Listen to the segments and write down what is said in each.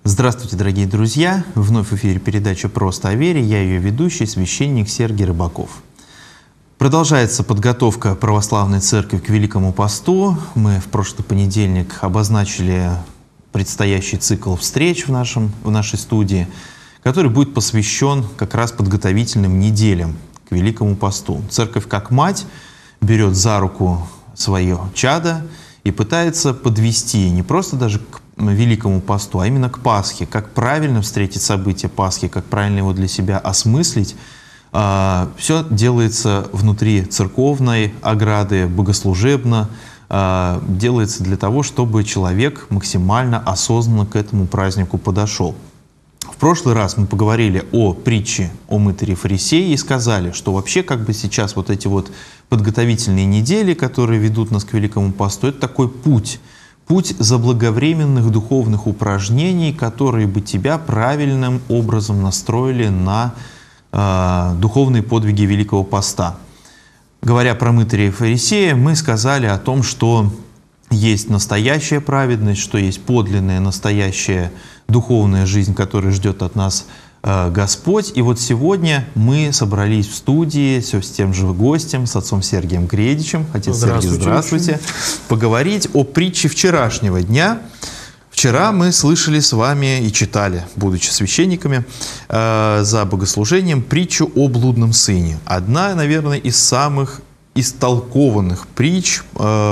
Здравствуйте, дорогие друзья! Вновь в эфире передача «Просто о вере». Я ее ведущий, священник Сергий Рыбаков. Продолжается подготовка Православной Церкви к Великому Посту. Мы в прошлый понедельник обозначили предстоящий цикл встреч в нашей студии, который будет посвящен как раз подготовительным неделям к Великому Посту. Церковь как мать берет за руку свое чадо и пытается подвести не просто даже к Великому Посту, а именно к Пасхе. Как правильно встретить события Пасхи, как правильно его для себя осмыслить. Все делается внутри церковной ограды, богослужебно. Делается для того, чтобы человек максимально осознанно к этому празднику подошел. В прошлый раз мы поговорили о притче о мытаре фарисее и сказали, что вообще как бы сейчас вот эти вот подготовительные недели, которые ведут нас к Великому Посту, это такой путь заблаговременных духовных упражнений, которые бы тебя правильным образом настроили на духовные подвиги Великого Поста. Говоря про мытаря и фарисея, мы сказали о том, что есть настоящая праведность, что есть подлинная, настоящая духовная жизнь, которая ждет от нас Господь. И вот сегодня мы собрались в студии все с тем же гостем, с отцом Сергием Гредичем. Отец Сергий, здравствуйте. Поговорить о притче вчерашнего дня. Вчера мы слышали с вами и читали, будучи священниками, за богослужением притчу о блудном сыне. Одна, наверное, из самых истолкованных притч,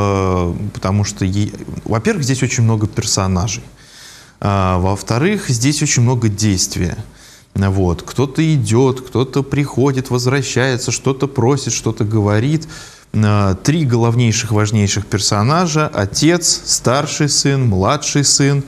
потому что, во-первых, здесь очень много персонажей. Во-вторых, здесь очень много действия. Вот. Кто-то идет, кто-то приходит, возвращается, что-то просит, что-то говорит. Три главнейших, важнейших персонажа: отец, старший сын, младший сын,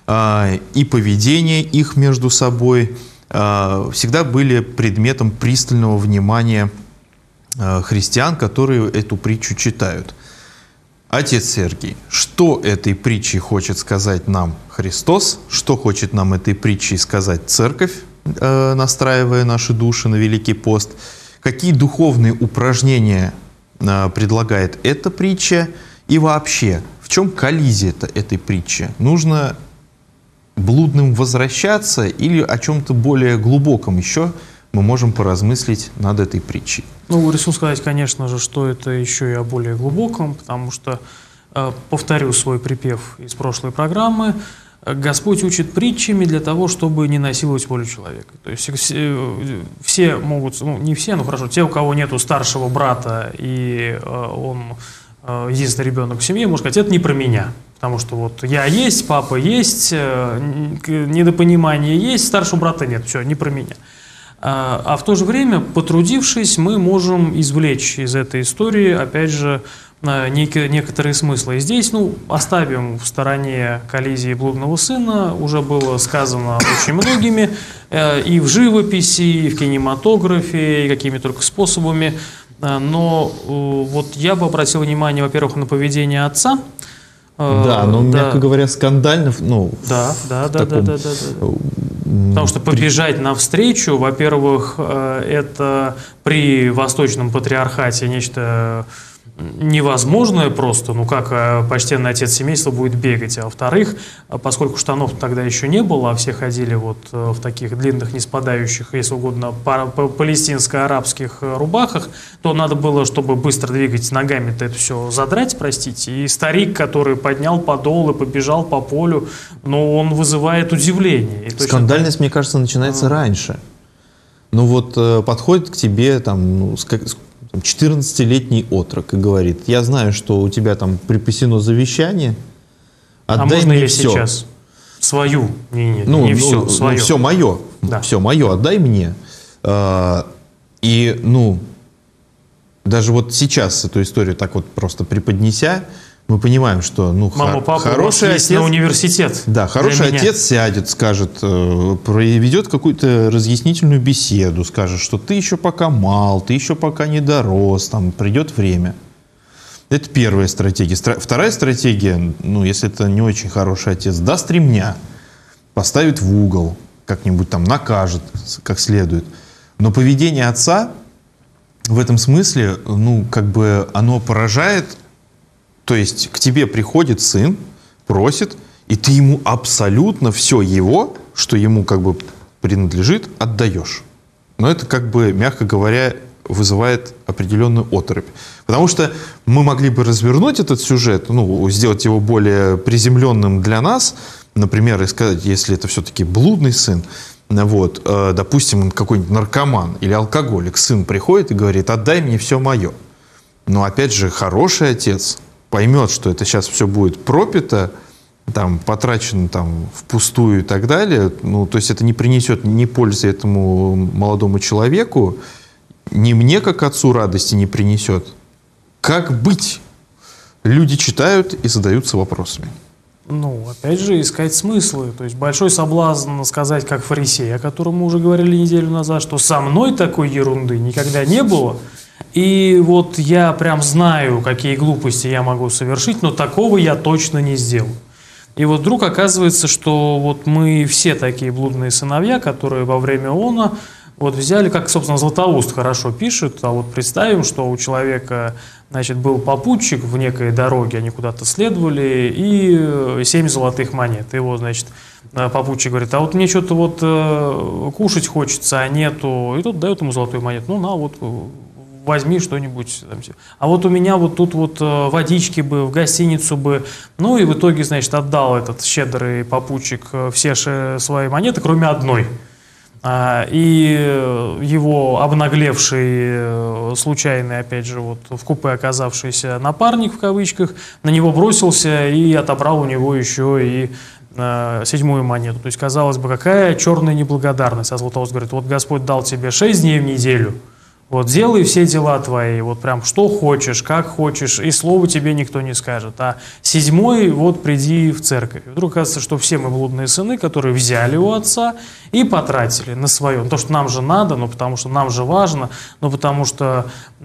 и поведение их между собой всегда были предметом пристального внимания христиан, которые эту притчу читают. Отец Сергий, что этой притчей хочет сказать нам Христос, что хочет нам этой притчей сказать Церковь, настраивая наши души на Великий Пост, какие духовные упражнения предлагает эта притча, и вообще, в чем коллизия этой притчи? Нужно блудным возвращаться или о чем-то более глубоком еще мы можем поразмыслить над этой притчей? Ну, решил сказать, конечно же, что это еще и о более глубоком, потому что, повторю свой припев из прошлой программы, Господь учит притчами для того, чтобы не насиловать волю человека. То есть все могут, ну не все, но хорошо, те, у кого нету старшего брата и он единственный ребенок в семье, может сказать, это не про меня. Потому что вот я есть, папа есть, недопонимание есть, старшего брата нет, все, не про меня. А в то же время, потрудившись, мы можем извлечь из этой истории, опять же, некоторые смыслы. И здесь, ну, оставим в стороне коллизии блудного сына, уже было сказано очень многими, и в живописи, и в кинематографе, и какими только способами. Но вот я бы обратил внимание, во-первых, на поведение отца. Да, но, мягко говоря, скандально. Ну, да. Потому что побежать навстречу, во-первых, это при восточном патриархате нечто невозможное просто, ну как почтенный отец семейства будет бегать, а во-вторых, поскольку штанов тогда еще не было, а все ходили вот в таких длинных, не спадающих, если угодно, палестинско-арабских рубахах, то надо было, чтобы быстро двигать ногами-то это все задрать, простите, и старик, который поднял подол и побежал по полю, ну он вызывает удивление. И скандальность, точно... мне кажется, начинается раньше. Ну вот подходит к тебе там, ну, 14-летний отрок и говорит: я знаю, что у тебя там припасено завещание, отдай мне все. Сейчас свою? Не все, свое. Все мое, да. Все мое, отдай мне. И, ну, даже вот сейчас эту историю так вот просто преподнеся, мы понимаем, что, ну, мама, папа, хороший отец на университет. Да, хороший отец сядет, скажет, проведет какую-то разъяснительную беседу, скажет, что ты еще пока мал, ты еще пока не дорос, там придет время. Это первая стратегия. Вторая стратегия, ну, если это не очень хороший отец, даст ремня, поставит в угол, как-нибудь там накажет как следует. Но поведение отца в этом смысле, ну, как бы оно поражает. То есть к тебе приходит сын, просит, и ты ему абсолютно все его, что ему как бы принадлежит, отдаешь. Но это как бы, мягко говоря, вызывает определенную оторопь. Потому что мы могли бы развернуть этот сюжет, ну, сделать его более приземленным для нас, например, и сказать, если это все-таки блудный сын, вот, допустим, какой-нибудь наркоман или алкоголик, сын приходит и говорит: отдай мне все мое. Но опять же, хороший отец поймет, что это сейчас все будет пропито, там, потрачено там, впустую и так далее. Ну, то есть это не принесет ни пользы этому молодому человеку, ни мне, как отцу, радости не принесет. Как быть? Люди читают и задаются вопросами. Ну, опять же, искать смыслы. То есть большой соблазн сказать, как фарисей, о котором мы уже говорили неделю назад, что со мной такой ерунды никогда не было. И вот я прям знаю, какие глупости я могу совершить, но такого я точно не сделаю. И вот вдруг оказывается, что вот мы все такие блудные сыновья, которые во время Иона вот взяли, как, собственно, Златоуст хорошо пишет, а вот представим, что у человека, значит, был попутчик в некой дороге, они куда-то следовали, и 7 золотых монет. И вот, значит, попутчик говорит: а вот мне что-то вот кушать хочется, а нету. И тут дает ему золотую монету: ну, на, вот, возьми что-нибудь. А вот у меня вот тут вот водички бы, в гостиницу бы. Ну, и в итоге, значит, отдал этот щедрый попутчик все свои монеты, кроме одной. И его обнаглевший, случайный, опять же, вот в купе оказавшийся напарник, в кавычках, на него бросился и отобрал у него еще и 7-ю монету. То есть, казалось бы, какая черная неблагодарность. А Златоуст говорит: вот Господь дал тебе 6 дней в неделю, вот делай все дела твои, вот прям что хочешь, как хочешь, и слова тебе никто не скажет. А 7-й вот приди в церковь. И вдруг кажется, что все мы блудные сыны, которые взяли у отца и потратили на свое. То, что нам же надо, ну потому что нам же важно, ну потому что,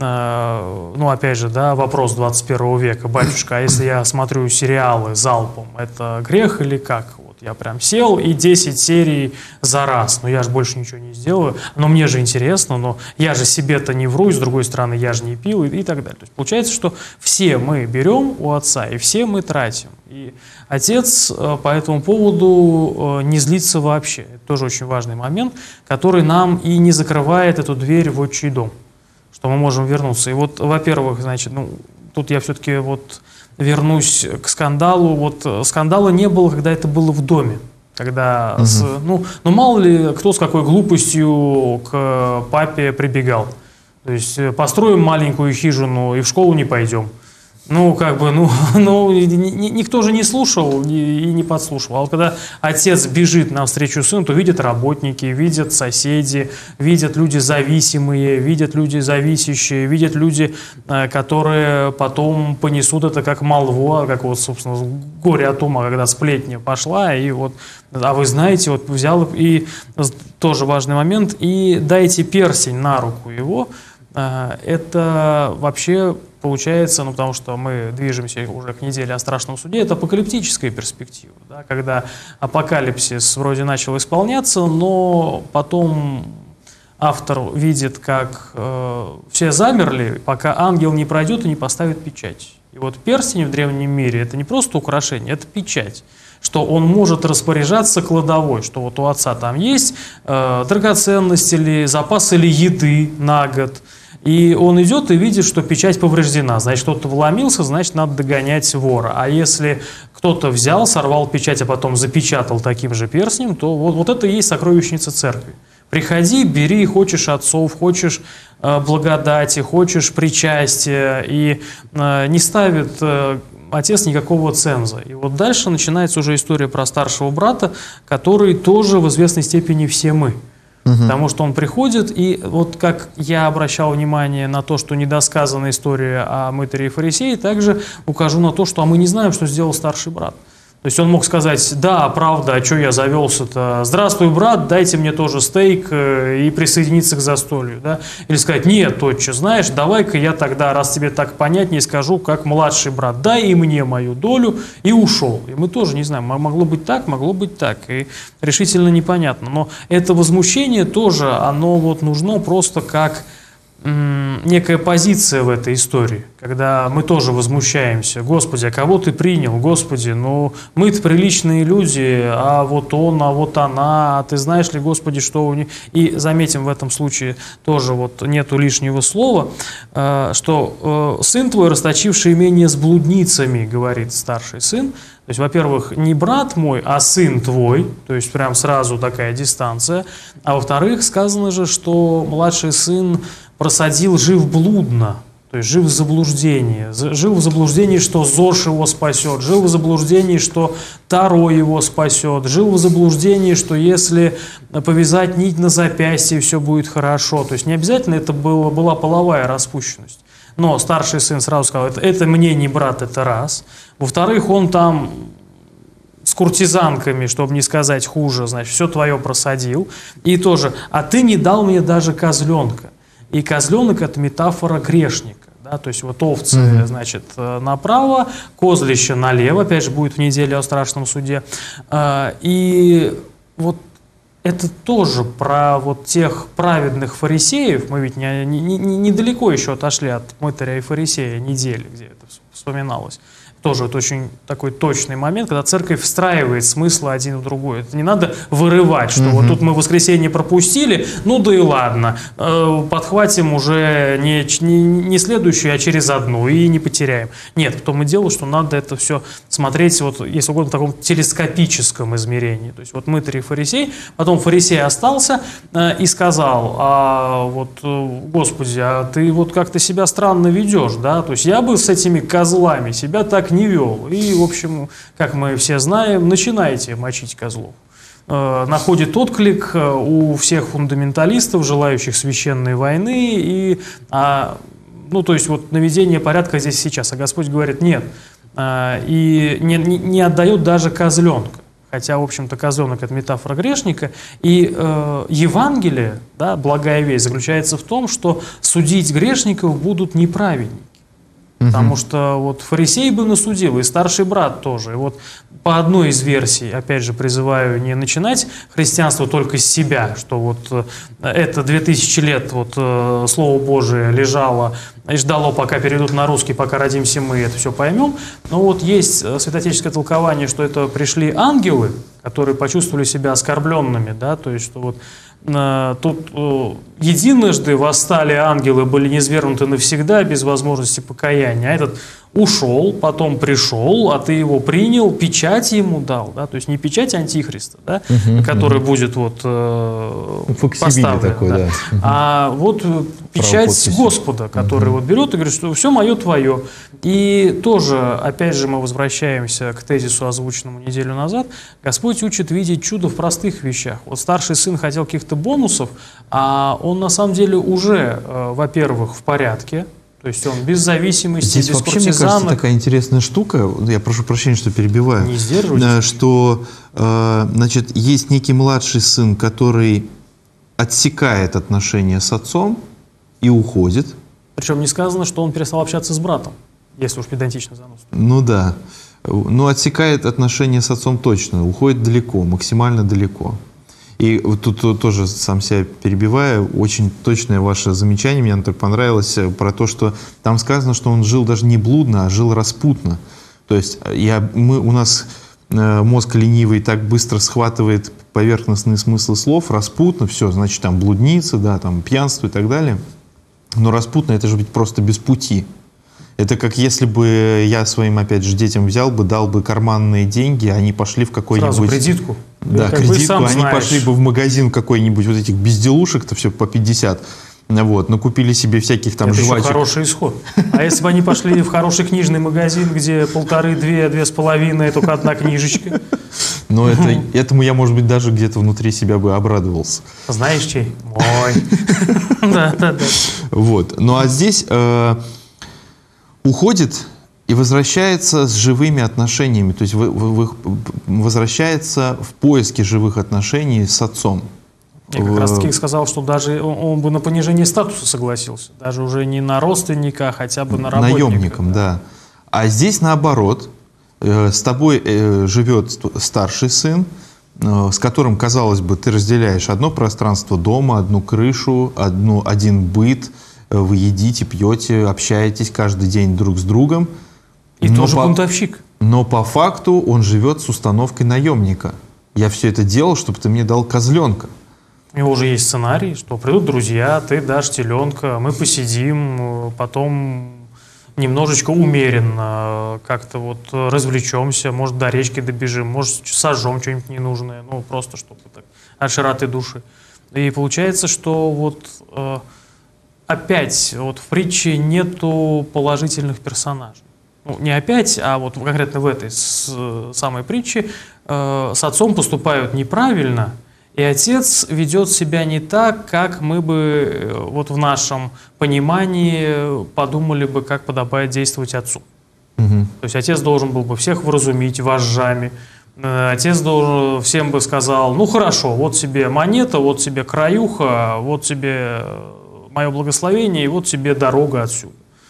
ну опять же, да, вопрос 21 века: батюшка, а если я смотрю сериалы залпом, это грех или как? Я прям сел и 10 серий за раз. Но я же больше ничего не сделаю. Но мне же интересно, но я же себе-то не вру, и с другой стороны, я же не пил и так далее. То есть получается, что все мы берем у отца, и все мы тратим. И отец по этому поводу не злится вообще. Это тоже очень важный момент, который нам и не закрывает эту дверь в отчий дом, что мы можем вернуться. И вот, во-первых, значит, ну, тут я все-таки вот вернусь к скандалу. Вот скандала не было, когда это было в доме. Когда, ну, мало ли кто с какой глупостью к папе прибегал. То есть построим маленькую хижину и в школу не пойдем. Ну, как бы, ну никто же не слушал и не подслушивал. А вот когда отец бежит навстречу сыну, то видят работники, видят соседи, видят люди зависимые, видят люди зависящие, видят люди, которые потом понесут это как молву, как вот, собственно, горе от ума, когда сплетня пошла, и вот, а вы знаете, вот взял, и тоже важный момент, и дайте перстень на руку его. Это вообще получается, ну потому что мы движемся уже к неделе о страшном суде, это апокалиптическая перспектива, да, когда апокалипсис вроде начал исполняться, но потом автор видит, как все замерли, пока ангел не пройдет и не поставит печать. И вот перстень в древнем мире — это не просто украшение, это печать, что он может распоряжаться кладовой, что вот у отца там есть драгоценности или запас или еды на год. И он идет и видит, что печать повреждена. Значит, кто-то вломился, значит, надо догонять вора. А если кто-то взял, сорвал печать, а потом запечатал таким же перстнем, то вот это и есть сокровищница церкви. Приходи, бери, хочешь отцов, хочешь благодати, хочешь причастия. И не ставит отец никакого ценза. И вот дальше начинается уже история про старшего брата, который тоже в известной степени все мы. Потому что он приходит, и вот как я обращал внимание на то, что недосказана история о мытаре и фарисее, также укажу на то, что мы не знаем, что сделал старший брат. То есть он мог сказать: да, правда, а что я завелся-то? Здравствуй, брат, дайте мне тоже стейк и присоединиться к застолью. Да? Или сказать: нет, отче, знаешь, давай-ка я тогда, раз тебе так понятнее, скажу, как младший брат, дай и мне мою долю, и ушел. И мы тоже не знаем, могло быть так, и решительно непонятно. Но это возмущение тоже, оно вот нужно просто как некая позиция в этой истории, когда мы тоже возмущаемся. Господи, а кого ты принял? Господи, ну мы-то приличные люди, а вот он, а вот она, а ты знаешь ли, Господи, что у них... И заметим, в этом случае тоже вот нету лишнего слова, что сын твой, расточивший имение с блудницами, говорит старший сын. То есть, во-первых, не брат мой, а сын твой, то есть прям сразу такая дистанция. А во-вторых, сказано же, что младший сын просадил жив блудно, то есть жив в заблуждении. Жил в заблуждении, что ЗОЖ его спасет, жил в заблуждении, что Таро его спасет, жил в заблуждении, что если повязать нить на запястье, все будет хорошо. То есть не обязательно это была половая распущенность. Но старший сын сразу сказал, это мне не брат, это раз. Во-вторых, он там с куртизанками, чтобы не сказать хуже, значит, все твое просадил. И тоже, а ты не дал мне даже козленка. И козленок – это метафора грешника. Да? То есть вот овцы, значит, направо, козлище налево, опять же, будет в неделе о страшном суде. И вот это тоже про вот тех праведных фарисеев, мы ведь недалеко еще отошли от мытаря и фарисея недели, где это вспоминалось. Тоже вот очень такой точный момент, когда церковь встраивает смыслы один в другой. Это не надо вырывать, что вот тут мы воскресенье пропустили, ну да и ладно, подхватим уже не следующую, а через одну и не потеряем. Нет, в том и дело, что надо это все смотреть, вот, если угодно, в таком телескопическом измерении. То есть вот мытарь и фарисей, потом фарисей остался и сказал, Господи, а ты вот как-то себя странно ведешь, да, то есть я бы с этими козлами себя так не вел. И, в общем, как мы все знаем, начинайте мочить козлов. Находит отклик у всех фундаменталистов, желающих священной войны, и, ну, то есть вот наведение порядка здесь сейчас. А Господь говорит, нет, и не отдает даже козленка. Хотя, в общем-то, козленок – это метафора грешника. И Евангелие, да, благая весть, заключается в том, что судить грешников будут неправедники. Потому что вот фарисей бы насудил, и старший брат тоже. И вот по одной из версий, опять же, призываю не начинать христианство только с себя, что вот это 2000 лет вот Слово Божие лежало и ждало, пока перейдут на русский, пока родимся мы, это все поймем. Но вот есть святоотеческое толкование, что это пришли ангелы, которые почувствовали себя оскорбленными, да, то есть что вот тут единожды восстали ангелы, были низвергнуты навсегда, без возможности покаяния. А этот ушел, потом пришел, а ты его принял, печать ему дал. Да? То есть не печать антихриста, да? Который будет вот, поставлен, такой, да. А вот печать Господа, который вот берет и говорит, что все мое твое. И тоже, опять же, мы возвращаемся к тезису, озвученному неделю назад. Господь учит видеть чудо в простых вещах. Вот старший сын хотел каких-то бонусов, а он на самом деле уже, во-первых, в порядке. То есть он без зависимости, здесь без вообще, куртизанок. мне кажется, такая интересная штука, я прошу прощения, что перебиваю, не сдерживайтесь, что значит, есть некий младший сын, который отсекает отношения с отцом и уходит. Причем не сказано, что он перестал общаться с братом, если уж педантично заносит. Ну да, но отсекает отношения с отцом точно, уходит далеко, максимально далеко. И вот тут тоже сам себя перебиваю, очень точное ваше замечание, мне оно так понравилось, про то, что там сказано, что он жил даже не блудно, а жил распутно. То есть у нас мозг ленивый так быстро схватывает поверхностные смыслы слов, распутно, все, значит, там блудница, да, там пьянство и так далее. Но распутно — это же ведь просто без пути. Это как если бы я своим, опять же, детям взял бы, дал бы карманные деньги, они пошли в какой-нибудь... Сразу кредитку. Да, кредитку, они пошли бы в магазин какой-нибудь вот этих безделушек-то все по 50, вот, но купили себе всяких там жвачек. Это еще хороший исход. А если бы они пошли в хороший книжный магазин, где 1,5, 2, 2,5, только одна книжечка? Но этому я, может быть, даже где-то внутри себя бы обрадовался. Знаешь, чей? Мой. Да. Вот, ну а здесь... уходит и возвращается с живыми отношениями, то есть возвращается в поиске живых отношений с отцом. Я как раз таки сказал, что даже он бы на понижение статуса согласился, даже уже не на родственника, а хотя бы на работника. Наемником, да. А здесь наоборот, с тобой живет старший сын, с которым, казалось бы, ты разделяешь одно пространство дома, одну крышу, один быт, вы едите, пьете, общаетесь каждый день друг с другом. И тоже бунтовщик. Но по факту он живет с установкой наемника. Я все это делал, чтобы ты мне дал козленка. У него уже есть сценарий, что придут друзья, ты дашь теленка, мы посидим, потом немножечко умеренно как-то вот развлечемся, может, до речки добежим, может, сожжем что-нибудь ненужное, ну, просто чтобы так, от широты души. И получается, что вот опять вот в притче нету положительных персонажей. Ну, не опять, а вот конкретно в этой самой притче с отцом поступают неправильно, и отец ведет себя не так, как мы бы вот в нашем понимании подумали бы, как подобает действовать отцу. Угу. То есть отец должен был бы всех вразумить вожжами, отец должен, всем бы сказал, ну хорошо, вот тебе монета, вот тебе краюха, вот тебе мое благословение, и вот тебе дорога отсюда.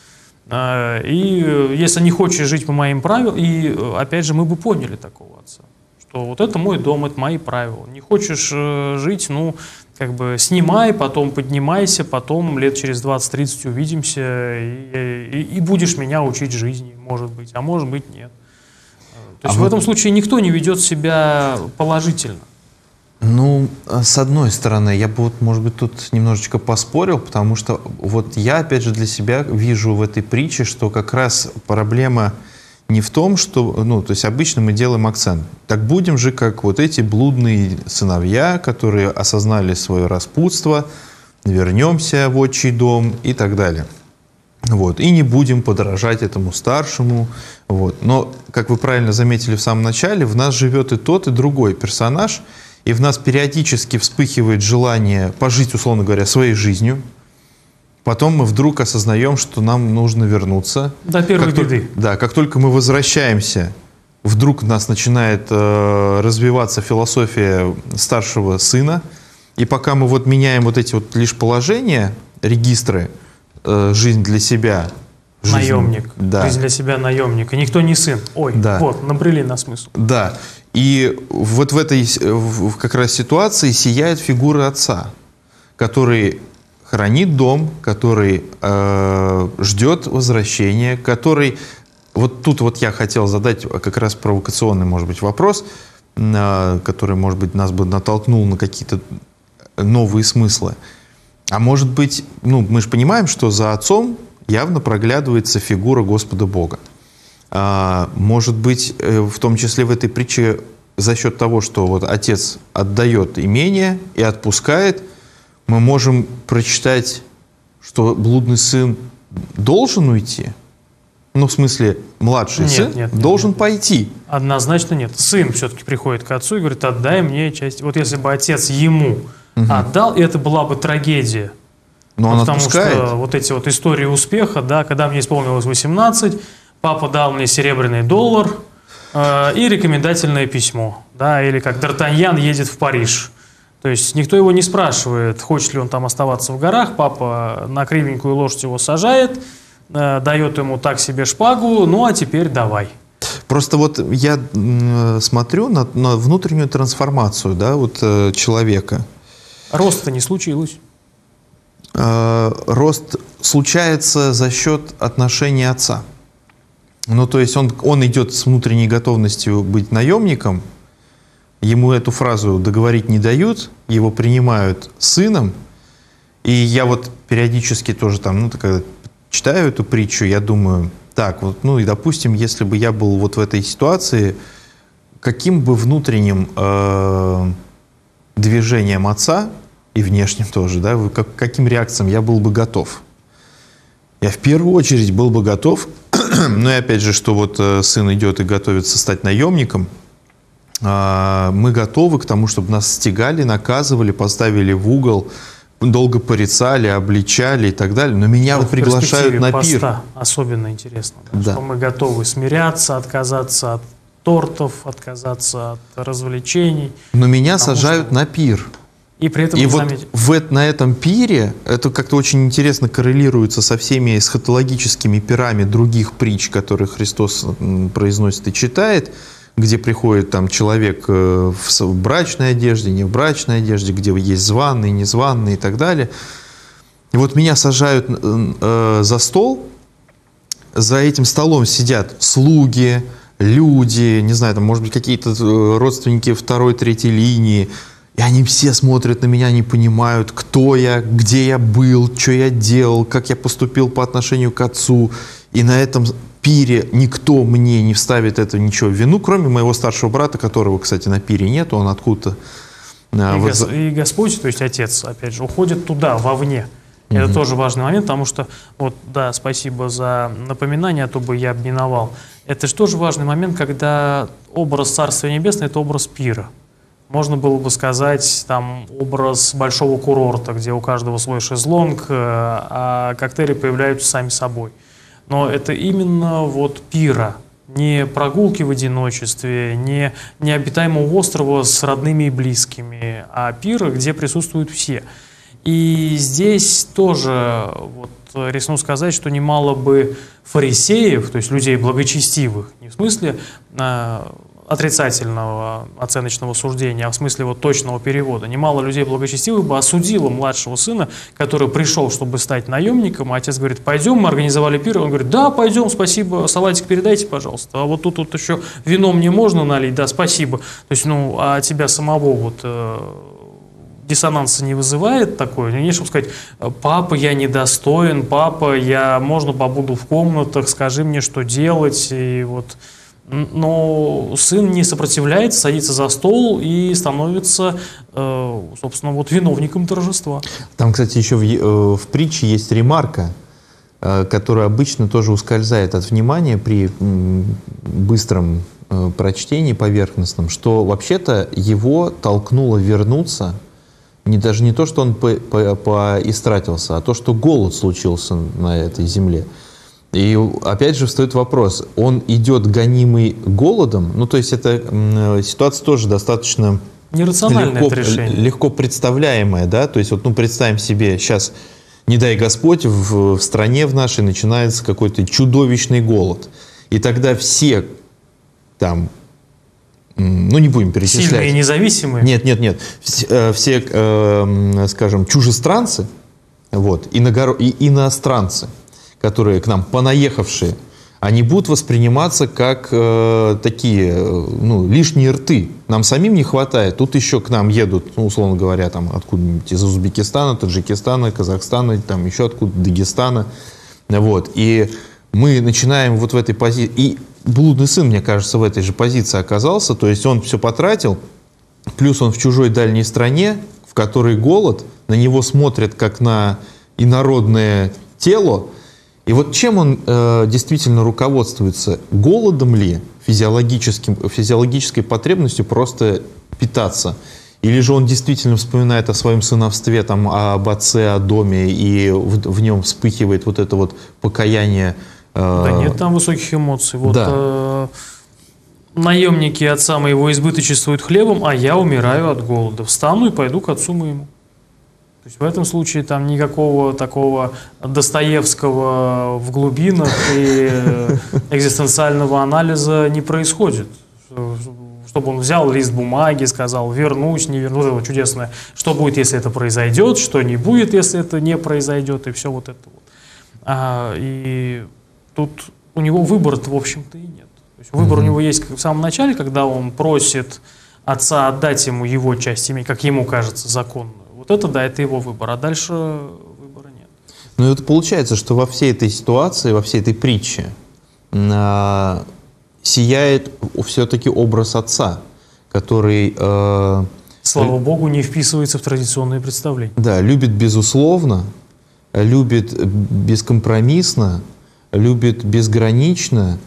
И если не хочешь жить по моим правилам, и опять же мы бы поняли такого отца, что вот это мой дом, это мои правила. Не хочешь жить, ну, как бы снимай, потом поднимайся, потом лет через 20-30 увидимся, и будешь меня учить жизни, может быть, а может быть нет. То есть в этом случае никто не ведет себя положительно. Ну, с одной стороны, я бы вот, может быть, тут немножечко поспорил, потому что вот я, опять же, для себя вижу в этой притче, что как раз проблема не в том, что, ну, то есть обычно мы делаем акцент. Так будем же, как вот эти блудные сыновья, которые осознали свое распутство, вернемся в отчий дом и так далее. Вот. И не будем подражать этому старшему. Вот. Но, как вы правильно заметили в самом начале, в нас живет и тот, и другой персонаж, и в нас периодически вспыхивает желание пожить, условно говоря, своей жизнью. Потом мы вдруг осознаем, что нам нужно вернуться. До первой беды. Да, как только мы возвращаемся, вдруг у нас начинает развиваться философия старшего сына. И пока мы вот меняем вот эти вот лишь положения, регистры, жизнь для себя. Наемник. Да. Жизнь для себя наемник. И никто не сын. Ой, да. Вот, набрели на смысл. Да. И вот в этой как раз ситуации сияет фигура отца, который хранит дом, который ждет возвращения, который... Вот тут вот я хотел задать как раз провокационный, может быть, вопрос, который, может быть, нас бы натолкнул на какие-то новые смыслы. А может быть, ну, мы же понимаем, что за отцом явно проглядывается фигура Господа Бога. Может быть, в том числе в этой притче за счет того, что вот отец отдает имение и отпускает, мы можем прочитать, что блудный сын должен уйти? Ну, в смысле, младший сын должен пойти. Однозначно нет. Сын все-таки приходит к отцу и говорит, отдай мне часть. Вот если бы отец ему отдал, это была бы трагедия. Но он потому отпускает. Что вот эти вот истории успеха, да, когда мне исполнилось 18, папа дал мне серебряный доллар и рекомендательное письмо. Да, или как Д'Артаньян едет в Париж. То есть никто его не спрашивает, хочет ли он там оставаться в горах. Папа на кривенькую лошадь его сажает, дает ему так себе шпагу, ну а теперь давай. Просто вот я смотрю на внутреннюю трансформацию, да, вот, человека. Роста не случилось. Рост случается за счет отношения отца. Ну, то есть он идет с внутренней готовностью быть наемником, ему эту фразу договорить не дают, его принимают сыном. И я вот периодически тоже там, ну, когда читаю эту притчу, я думаю, так, вот, ну, и допустим, если бы я был вот в этой ситуации, каким бы внутренним движением отца, и внешним тоже, да, каким реакциям я был бы готов? Я в первую очередь был бы готов, ну и опять же, что вот сын идет и готовится стать наемником, мы готовы к тому, чтобы нас стягали, наказывали, поставили в угол, долго порицали, обличали и так далее. Но меня вот приглашают на пир. Особенно интересно, да. Что мы готовы смиряться, отказаться от тортов, отказаться от развлечений. Но меня сажают на пир. И при этом, вот на этом пире, это как-то очень интересно коррелируется со всеми эсхатологическими пирами других притч, которые Христос произносит и читает, где приходит там человек в брачной одежде, не в брачной одежде, где есть званые, незваные и так далее. И вот меня сажают за стол, за этим столом сидят слуги, люди, не знаю, там, может быть, какие-то родственники второй, третьей линии, и они все смотрят на меня, они понимают, кто я, где я был, что я делал, как я поступил по отношению к отцу. И на этом пире никто мне не вставит это ничего в вину, кроме моего старшего брата, которого, кстати, на пире нет, он откуда-то... И Господь, то есть Отец, опять же, уходит туда, вовне. Это тоже важный момент, потому что, вот, да, спасибо за напоминание, а то бы я обминовал. Это же тоже важный момент, когда образ Царствия Небесного – это образ пира. Можно было бы сказать, там, образ большого курорта, где у каждого свой шезлонг, а коктейли появляются сами собой. Но это именно вот пира, не прогулки в одиночестве, не необитаемого острова с родными и близкими, а пира, где присутствуют все. И здесь тоже вот, рискну сказать, что немало бы фарисеев, то есть людей благочестивых, не в смысле отрицательного оценочного суждения, а в смысле вот точного перевода. Немало людей благочестивых бы осудило младшего сына, который пришел, чтобы стать наемником, а отец говорит: пойдем, мы организовали пир. Он говорит: да, пойдем, спасибо, салатик передайте, пожалуйста. А вот тут вот еще вино мне можно налить? Да, спасибо. То есть, ну, а тебя самого вот диссонанса не вызывает такое? Не чтобы сказать: папа, я недостоин, папа, я, можно побуду в комнатах, скажи мне, что делать, и вот... Но сын не сопротивляется, садится за стол и становится, собственно, вот виновником торжества. Там, кстати, еще в притче есть ремарка, которая обычно тоже ускользает от внимания при быстром прочтении поверхностном, что вообще-то его толкнуло вернуться даже не то, что он поистратился, а то, что голод случился на этой земле. И опять же встает вопрос, он идет гонимый голодом, ну то есть эта ситуация тоже достаточно легко представляемая, да, то есть вот, ну, представим себе, сейчас, не дай Господь, в стране в нашей начинается какой-то чудовищный голод, и тогда все там, ну не будем перечислять. Сильные и независимые? Нет, все, скажем, чужестранцы, вот, и иностранцы, которые к нам понаехавшие, они будут восприниматься как такие, ну, лишние рты. Нам самим не хватает. Тут еще к нам едут, ну, условно говоря, там откуда-нибудь из Узбекистана, Таджикистана, Казахстана, там еще откуда, Дагестана. Вот. И мы начинаем вот в этой позиции. И блудный сын, мне кажется, в этой же позиции оказался. То есть он все потратил, плюс он в чужой дальней стране, в которой голод, на него смотрят как на инородное тело. И вот чем он действительно руководствуется? Голодом ли, физиологической потребностью просто питаться? Или же он действительно вспоминает о своем сыновстве, там, об отце, о доме, и в нем вспыхивает вот это вот покаяние? Да нет там высоких эмоций. Вот, да. Наемники отца моего избыточествуют хлебом, а я умираю от голода. Встану и пойду к отцу моему. То есть в этом случае там никакого такого Достоевского в глубинах и экзистенциального анализа не происходит. Чтобы он взял лист бумаги, сказал: вернусь, не вернусь, это чудесное. Что будет, если это произойдет, что не будет, если это не произойдет, и все вот это вот. И тут у него выбора-то, в общем-то, и нет. То есть выбор у него есть в самом начале, когда он просит отца отдать ему его часть имени, как ему кажется, законную. Вот это, да, это его выбор, а дальше выбора нет. Ну, это получается, что во всей этой ситуации, во всей этой притче сияет все-таки образ отца, который... слава Богу, не вписывается в традиционные представления. Да, любит безусловно, любит бескомпромиссно, любит безгранично,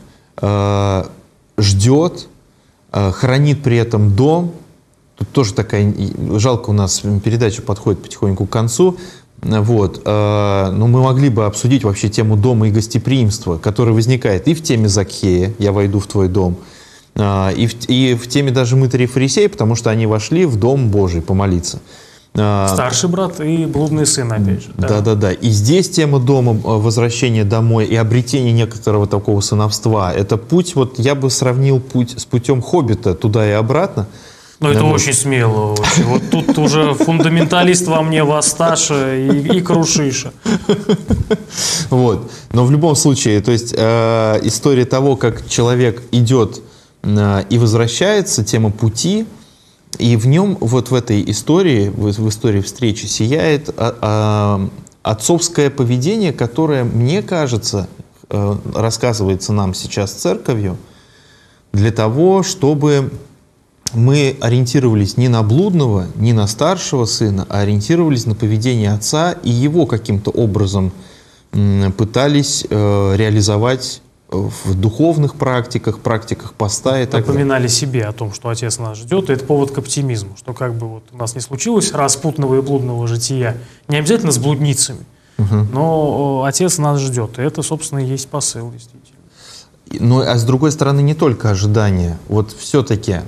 ждет, хранит при этом дом. Тут тоже такая, жалко, у нас передача подходит потихоньку к концу, вот, но мы могли бы обсудить вообще тему дома и гостеприимства, которая возникает и в теме Закхея, я войду в твой дом, и в теме даже мытарей и фарисеев, потому что они вошли в дом Божий помолиться. Старший брат и блудный сын, опять же. Да. И здесь тема дома, возвращения домой и обретение некоторого такого сыновства. Это путь, вот я бы сравнил путь с путем хоббита туда и обратно. Ну, это вот. очень смело. Очень. Вот тут уже фундаменталист во мне Васташа и Крушиша. Вот. Но в любом случае, то есть история того, как человек идет и возвращается, тема пути, и в нем, вот в этой истории, в истории встречи, сияет отцовское поведение, которое, мне кажется, рассказывается нам сейчас церковью, для того, чтобы мы ориентировались не на блудного, не на старшего сына, а ориентировались на поведение отца и его каким-то образом пытались реализовать в духовных практиках, практиках поста и так далее. Напоминали себе о том, что Отец нас ждет, и это повод к оптимизму, что как бы вот у нас не случилось распутного и блудного жития, не обязательно с блудницами, но Отец нас ждет, и это, собственно, и есть посыл, действительно. Ну, а с другой стороны, не только ожидания. Вот все-таки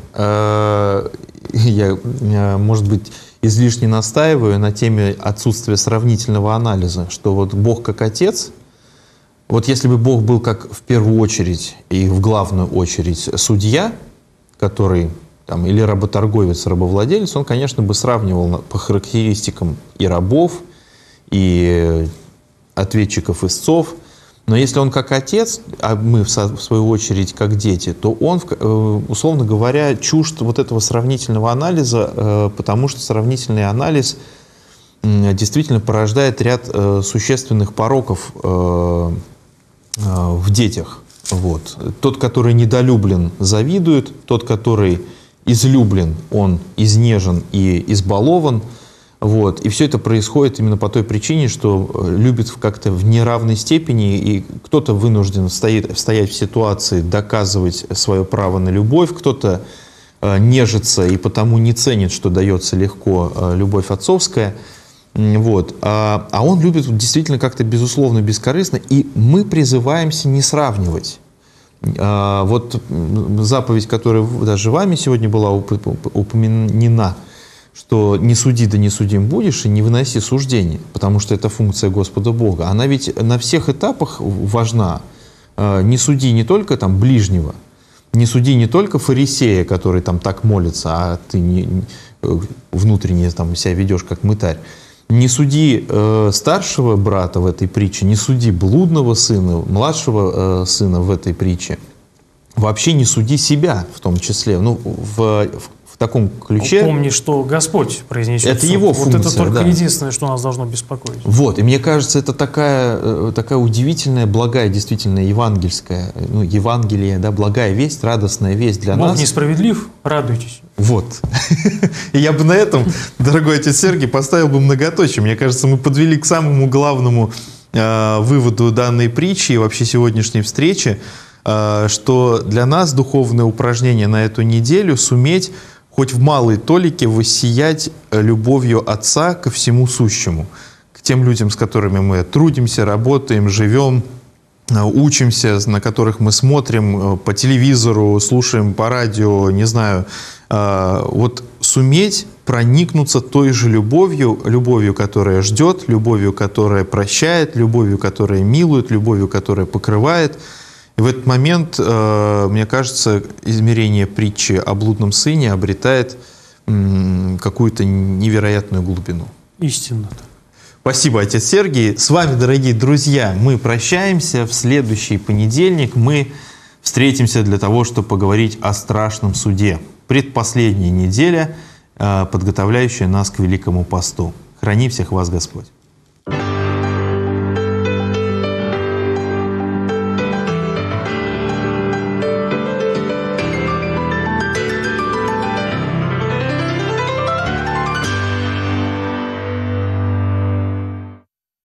я, может быть, излишне настаиваю на теме отсутствия сравнительного анализа, что вот Бог как Отец, вот если бы Бог был как в первую очередь и в главную очередь судья, который там, или работорговец, рабовладелец, он, конечно, бы сравнивал по характеристикам и рабов, и ответчиков истцов. Но если он как отец, а мы в свою очередь как дети, то он, условно говоря, чужд вот этого сравнительного анализа, потому что сравнительный анализ действительно порождает ряд существенных пороков в детях. Вот. Тот, который недолюблен, завидует, тот, который излюблен, он изнежен и избалован. Вот. И все это происходит именно по той причине, что любит как-то в неравной степени, и кто-то вынужден стоять в ситуации доказывать свое право на любовь, кто-то нежится и потому не ценит, что дается легко любовь отцовская. Вот. А он любит действительно как-то безусловно бескорыстно, и мы призываемся не сравнивать. Вот заповедь, которая даже вами сегодня была упомянена, что «не суди, да не судим будешь», и «не выноси суждений», потому что это функция Господа Бога. Она ведь на всех этапах важна. Не суди не только там ближнего, не суди не только фарисея, который там так молится, а ты внутренне там себя ведешь как мытарь. Не суди старшего брата в этой притче, не суди блудного сына, младшего сына в этой притче. Вообще не суди себя в том числе. Ну, в таком ключе. Помни, что Господь произнесет. Это его функция. Вот это только единственное, что нас должно беспокоить. Вот, и мне кажется, это такая удивительная, благая, действительно евангельская, ну, Евангелие, да, благая весть, радостная весть для нас. Бог несправедлив, радуйтесь. Вот. И я бы на этом, дорогой отец Сергий, поставил бы многоточие. Мне кажется, мы подвели к самому главному выводу данной притчи и вообще сегодняшней встречи, что для нас духовное упражнение на эту неделю — суметь хоть в малой толике воссиять любовью Отца ко всему сущему, к тем людям, с которыми мы трудимся, работаем, живем, учимся, на которых мы смотрим по телевизору, слушаем по радио, не знаю, вот суметь проникнуться той же любовью, которая ждет, любовью, которая прощает, любовью, которая милует, любовью, которая покрывает. И в этот момент, мне кажется, измерение притчи о блудном сыне обретает какую-то невероятную глубину. Истинно. Спасибо, отец Сергий. С вами, дорогие друзья, мы прощаемся. В следующий понедельник мы встретимся для того, чтобы поговорить о страшном суде. Предпоследняя неделя, подготовляющая нас к Великому посту. Храни всех вас Господь.